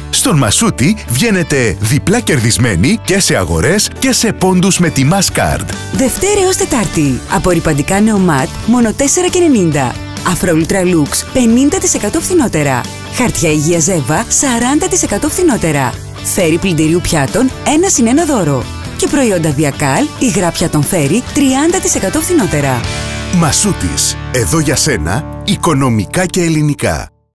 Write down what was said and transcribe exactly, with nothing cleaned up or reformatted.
Στον Μασούτη βγαίνετε διπλά κερδισμένοι και σε αγορές και σε πόντους με τη Masscard. Δευτέρα έως Τετάρτη. Απορριπαντικά νεομάτ μόνο τέσσερα και ενενήντα. Αφρο Ultra Lux πενήντα τοις εκατό φθηνότερα. Χαρτιά υγεία Ζέβα σαράντα τοις εκατό φθηνότερα. Φέρι πλυντηρίου πιάτων ένα συν ένα δώρο. Και προϊόντα Διακάλ, υγρά πιάτων Φέρι τριάντα τοις εκατό φθηνότερα. Μασούτης. Εδώ για σένα, οικονομικά και ελληνικά.